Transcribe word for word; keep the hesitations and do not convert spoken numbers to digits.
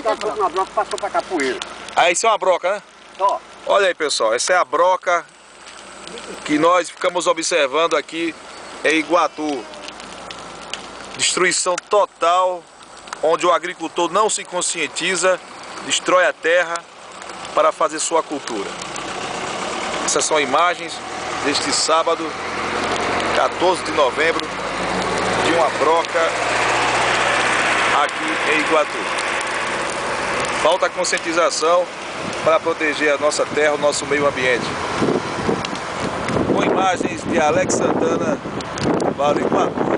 tá fogo na broca, passou pra capoeira. Ah, isso é uma broca, né? Ó. Olha aí, pessoal, essa é a broca que nós ficamos observando aqui em Iguatu. Destruição total, onde o agricultor não se conscientiza, destrói a terra para fazer sua cultura. Essas são imagens deste sábado, quatorze de novembro, de uma broca aqui em Iguatu. Falta conscientização para proteger a nossa terra, o nosso meio ambiente. Com imagens de Alex Santana para o Iguatu.